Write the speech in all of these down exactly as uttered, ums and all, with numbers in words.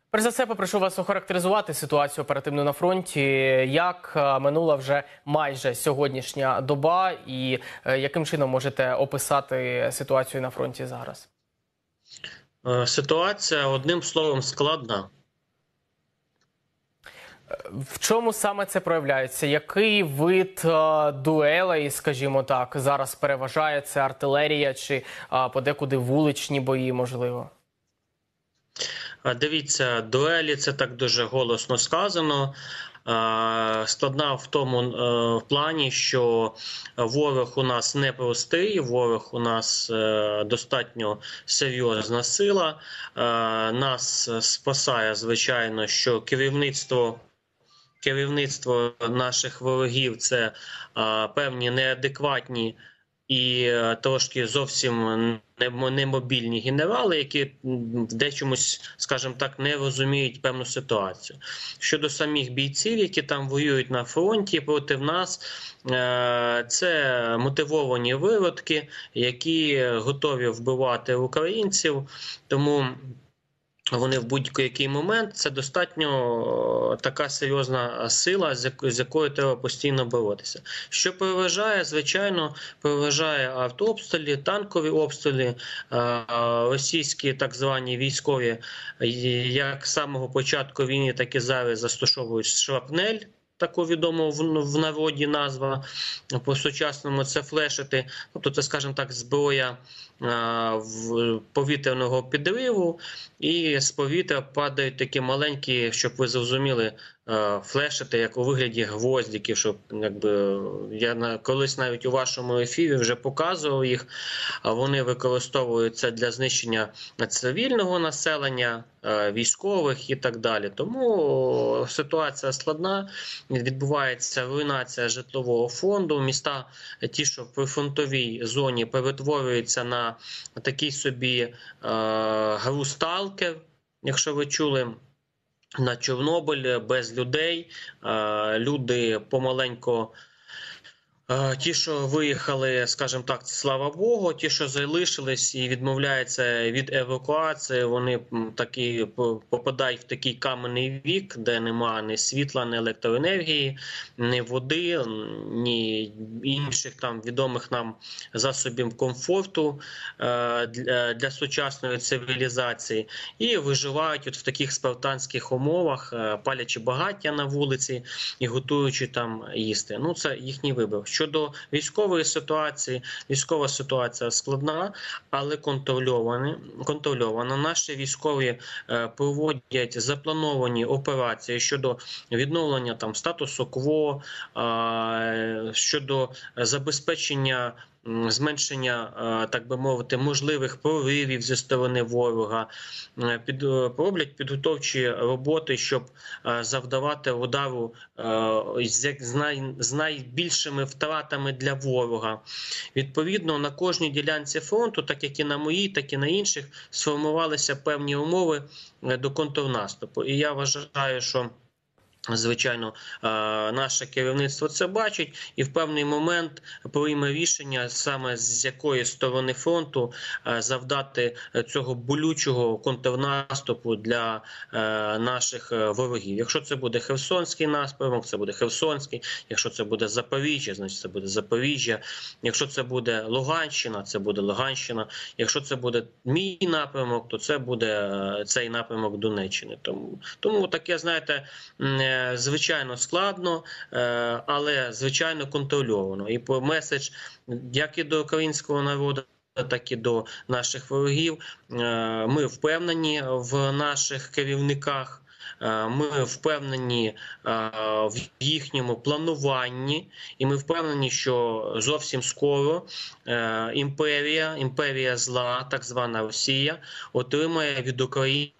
Перш за все, попрошу вас охарактеризувати ситуацію оперативно на фронті. Як минула вже майже сьогоднішня доба і яким чином можете описати ситуацію на фронті зараз? Ситуація, одним словом, складна. В чому саме це проявляється? Який вид е, дуелей, скажімо так, зараз переважає? Це артилерія чи е, подекуди вуличні бої, можливо? Дивіться, дуелі – це так дуже голосно сказано. Складна в тому в плані, що ворог у нас непростий, ворог у нас достатньо серйозна сила. Нас спасає, звичайно, що керівництво Керівництво наших ворогів – це а, певні неадекватні і а, трошки зовсім немобільні генерали, які в дечомусь, скажімо так, не розуміють певну ситуацію. Щодо самих бійців, які там воюють на фронті проти нас, а, це мотивовані виродки, які готові вбивати українців, тому вони в будь-який момент, це достатньо така серйозна сила, з якою треба постійно боротися. Що переважає? Звичайно, переважає артобстріли, танкові обстріли, російські так звані військові, як з самого початку війни, так і зараз застосовують шрапнель. Таку відому в народі назва, по-сучасному це флешити, тобто це, скажімо так, зброя повітряного підриву, і з повітря падають такі маленькі, щоб ви зрозуміли, флешити, як у вигляді гвоздиків, щоб, якби, я колись навіть у вашому ефірі вже показував їх, а вони використовуються для знищення цивільного населення, військових і так далі. Тому ситуація складна, відбувається руйнація житлового фонду, міста, ті, що в прифронтовій зоні, перетворюються на такий собі е, гру «Сталкер», якщо ви чули, на Чорнобиль без людей. Е, люди помаленько, е, ті, що виїхали, скажімо так, слава Богу, ті, що залишились і відмовляються від евакуації, вони такі попадають в такий каменний вік, де немає ні світла, ні електроенергії, ні води, ні інших там відомих нам засобів комфорту е, для, для сучасної цивілізації, і виживають от в таких спартанських умовах, е, палячи багаття на вулиці і готуючи там їсти. Ну, це їхній вибір. Щодо військової ситуації, військова ситуація складна, але контрольована. контрольована. Наші військові е, проводять заплановані операції щодо відновлення там статусу кво, е, щодо забезпечення зменшення, так би мовити, можливих проривів зі сторони ворога, під, роблять підготовчі роботи, щоб завдавати удару з, най, з найбільшими втратами для ворога. Відповідно, на кожній ділянці фронту, так як і на моїй, так і на інших, сформувалися певні умови до контрнаступу. І я вважаю, що звичайно, наше керівництво це бачить і в певний момент прийме рішення саме з якої сторони фронту завдати цього болючого контрнаступу для наших ворогів. Якщо це буде Херсонський напрямок, це буде Херсонський. Якщо це буде Запоріжжя, значить це буде Запоріжжя. Якщо це буде Луганщина, це буде Луганщина. Якщо це буде мій напрямок, то це буде цей напрямок Донеччини. Тому, тому таке, знаєте, звичайно складно, але звичайно контрольовано. І по меседж як і до українського народу, так і до наших ворогів. Ми впевнені в наших керівниках, ми впевнені в їхньому плануванні, і ми впевнені, що зовсім скоро імперія, імперія зла, так звана Росія, отримає від України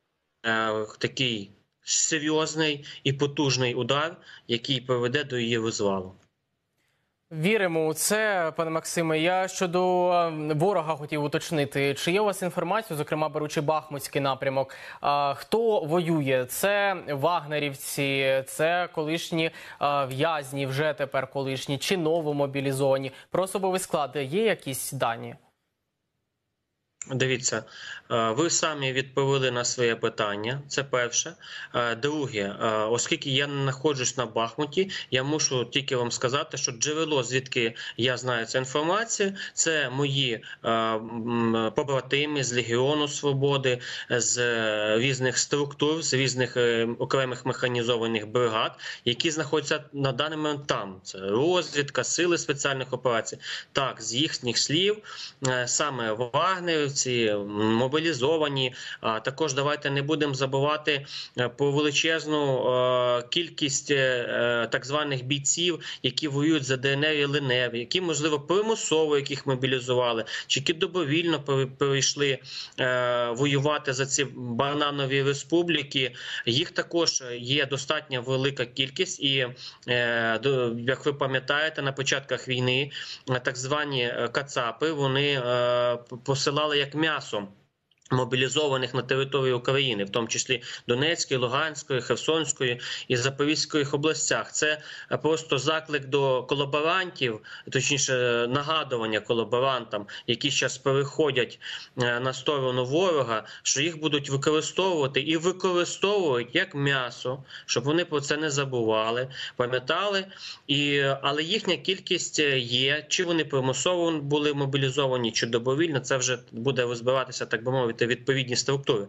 такий серйозний і потужний удар, який приведе до її розвалу. Віримо у це, пане Максиме. Я щодо ворога хотів уточнити. Чи є у вас інформація, зокрема беручи Бахмутський напрямок, хто воює? Це вагнерівці, це колишні в'язні, вже тепер колишні, чи новомобілізовані? Про особовий склад є якісь дані? Дивіться, е, ви самі відповіли на своє питання. Це перше. Е, Друге, е, оскільки я не знаходжусь на Бахмуті, я мушу тільки вам сказати, що джерело, звідки я знаю цю інформацію, це мої е, м, побратими з Легіону Свободи, з е, різних структур, з різних е, окремих механізованих бригад, які знаходяться на даний момент там. Це розвідка, сили спеціальних операцій. Так, з їхніх слів, е, саме Вагнер, ці мобілізовані. А також давайте не будемо забувати про величезну е, кількість е, так званих бійців, які воюють за Де Ен Ер і Ел Ен Ер, які, можливо, примусово яких мобілізували, чи які добровільно перейшли е, воювати за ці бананові республіки. Їх також є достатньо велика кількість. І, е, до, як ви пам'ятаєте, на початках війни так звані кацапи, вони е, посилали як м'ясо мобілізованих на території України, в тому числі Донецької, Луганської, Херсонської і Запорізької областях. Це просто заклик до колаборантів, точніше нагадування колаборантам, які зараз переходять на сторону ворога, що їх будуть використовувати і використовують як м'ясо, щоб вони про це не забували, пам'ятали. І, але їхня кількість є, чи вони примусово були мобілізовані, чи добровільно, це вже буде розбиратися, так би мовити, відповідні структури.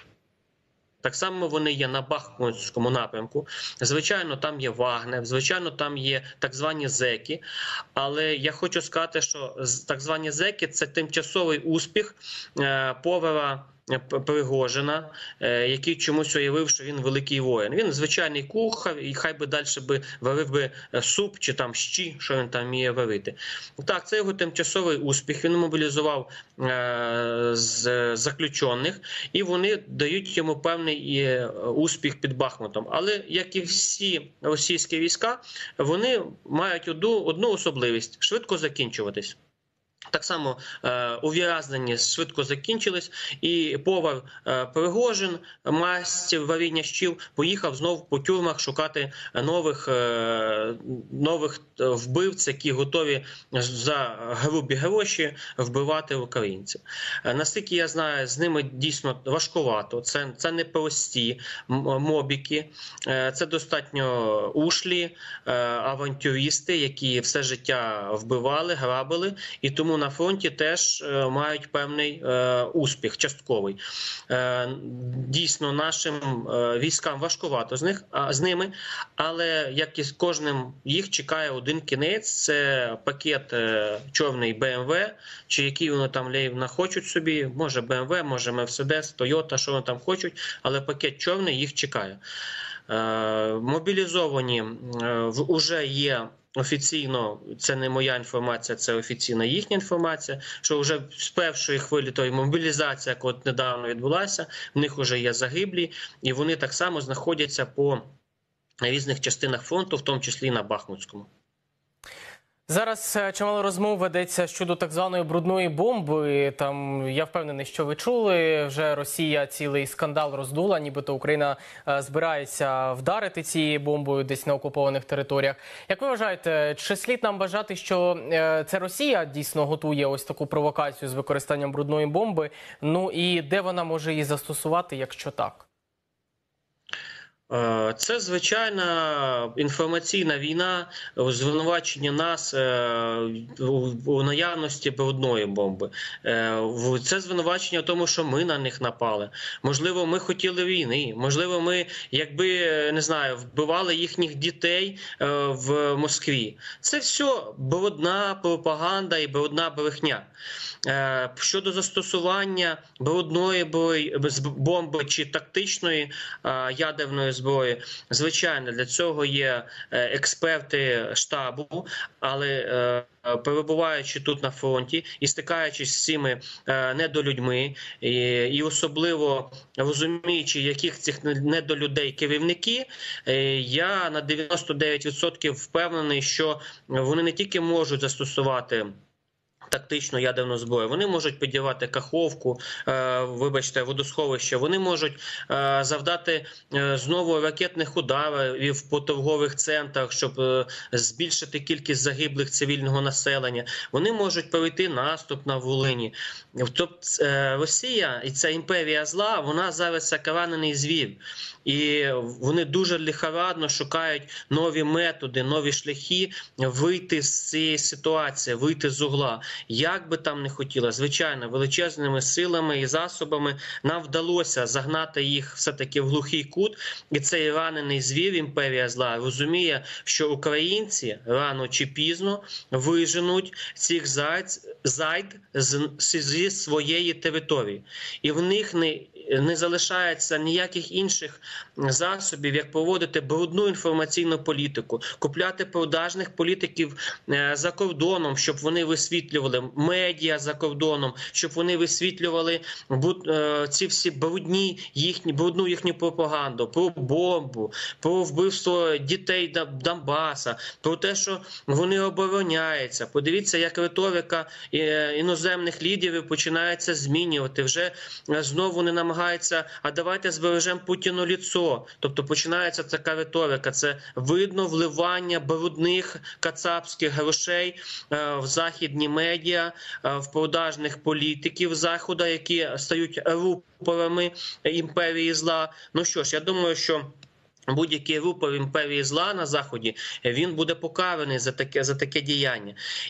Так само вони є на Бахмутському напрямку. Звичайно, там є Вагнер, звичайно, там є так звані зеки. Але я хочу сказати, що так звані зеки – це тимчасовий успіх повара Пригожина, який чомусь уявив, що він великий воїн. Він звичайний кухар, і хай би далі би варив би суп чи там щі, що він там вміє варити. Так, це його тимчасовий успіх. Він мобілізував е, з заключених, і вони дають йому певний е, успіх під Бахмутом. Але, як і всі російські війська, вони мають одну, одну особливість – швидко закінчуватись. Так само е, ув'язнені швидко закінчились, і повар е, Пригожин, майстер варіння щів, поїхав знов по тюрмах шукати нових, е, нових вбивць, які готові за грубі гроші вбивати українців. Е, наскільки я знаю, з ними дійсно важкувато. Це, це не прості мобіки, е, це достатньо ушлі е, авантюристи, які все життя вбивали, грабили, і тому на фронті теж е, мають певний е, успіх, частковий. Е, дійсно, нашим е, військам важкувато з них, а, з ними, але як і з кожним їх чекає один кінець, це пакет е, чорний Бе Ем Ве, чи який вони там лейвна хочуть собі, може Бе Ем Ве, може Мерседес, Тойота, що вони там хочуть, але пакет чорний їх чекає. Е, мобілізовані е, вже є офіційно, це не моя інформація, це офіційна їхня інформація, що вже з першої хвилі тої мобілізації, яка от недавно відбулася, в них вже є загиблі, і вони так само знаходяться по різних частинах фронту, в тому числі і на Бахмутському. Зараз чимало розмов ведеться щодо так званої брудної бомби. Там, я впевнений, що ви чули, вже Росія цілий скандал роздула, нібито Україна збирається вдарити цією бомбою десь на окупованих територіях. Як ви вважаєте, чи слід нам бажати, що це Росія дійсно готує ось таку провокацію з використанням брудної бомби? Ну і де вона може її застосувати, якщо так? Це звичайна інформаційна війна, звинувачення нас у наявності брудної бомби. Це звинувачення в тому, що ми на них напали. Можливо, ми хотіли війни. Можливо, ми, якби, не знаю, вбивали їхніх дітей в Москві. Це все брудна пропаганда і брудна брехня. Щодо застосування брудної бомби чи тактичної ядерної зброї, звичайно, для цього є експерти штабу, але перебуваючи тут на фронті і стикаючись з цими недолюдьми, і особливо розуміючи, яких цих недолюдей керівники, я на дев'яносто дев'ять відсотків впевнений, що вони не тільки можуть застосувати тактичну ядерну зброю. Вони можуть підірвати Каховку, е, вибачте, водосховище. Вони можуть е, завдати е, знову ракетних ударів по торгових центрах, щоб е, збільшити кількість загиблих цивільного населення. Вони можуть перейти наступ на Волині. Тобто е, Росія і ця імперія зла, вона зараз як ранений звір. І вони дуже лихорадно шукають нові методи, нові шляхи вийти з цієї ситуації, вийти з угла. Як би там не хотіла, звичайно, величезними силами і засобами нам вдалося загнати їх все-таки в глухий кут. І цей ранений звір, імперія зла, розуміє, що українці рано чи пізно виженуть цих зайд зі своєї території. І в них не не залишається ніяких інших засобів, як проводити брудну інформаційну політику, купляти продажних політиків за кордоном, щоб вони висвітлювали медіа за кордоном, щоб вони висвітлювали ці всі брудні їхні, брудну їхню пропаганду, про бомбу, про вбивство дітей Донбаса, про те, що вони обороняються. Подивіться, як риторика іноземних лідерів починається змінювати. Вже знову не намагаються а давайте збережемо Путіну ліцо. Тобто починається така риторика. Це видно вливання брудних кацапських грошей в західні медіа, в продажних політиків Заходу, які стають рупорами імперії зла. Ну що ж, я думаю, що будь-який рупор імперії зла на Заході, він буде покараний за таке, за таке діяння.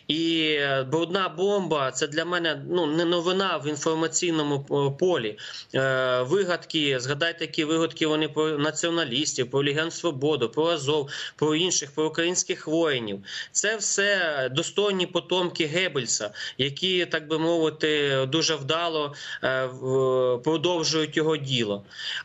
І брудна бомба – це для мене ну, не новина в інформаційному полі. Е, вигадки, згадайте, які вигадки вони про націоналістів, про Легіон Свободи, про Азов, про інших, про українських воїнів. Це все достойні потомки Геббельса, які, так би мовити, дуже вдало е, продовжують його діло.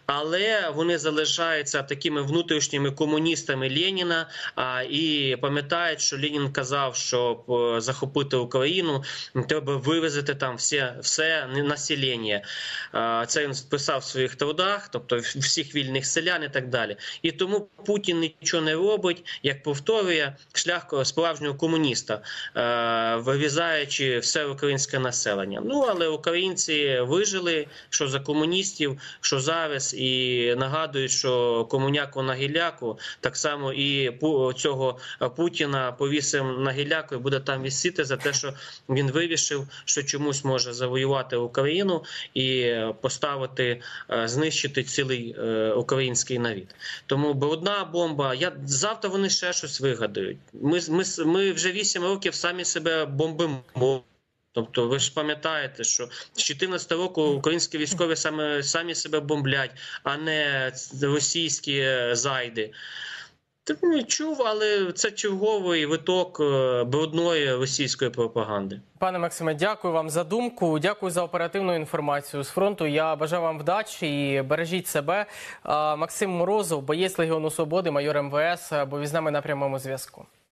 Але вони залишаються такими внутрішніми комуністами Леніна, а, і пам'ятають, що Ленін казав, щоб захопити Україну, треба вивезти там все, все населення. А, це він писав в своїх трудах, тобто всіх вільних селян і так далі. І тому Путін нічого не робить, як повторює шлях справжнього комуніста, а, вирізаючи все українське населення. Ну, але українці вижили, що за комуністів, що зараз, і нагадують, що комуняк на гіляку, так само і цього Путіна повісив на гіляку і буде там висіти за те, що він вирішив, що чомусь може завоювати Україну і поставити, знищити цілий український народ. Тому брудна бомба, я, завтра вони ще щось вигадають. Ми, ми, ми вже вісім років самі себе бомбимо. Тобто ви ж пам'ятаєте, що з дві тисячі чотирнадцятого року українські військові самі, самі себе бомблять, а не російські зайди. Так не чув, але це черговий виток брудної російської пропаганди. Пане Максиме, дякую вам за думку, дякую за оперативну інформацію з фронту. Я бажаю вам вдачі і бережіть себе. Максим Морозов, боєць Легіону Свободи, майор ем ве ес, був із нами на прямому зв'язку.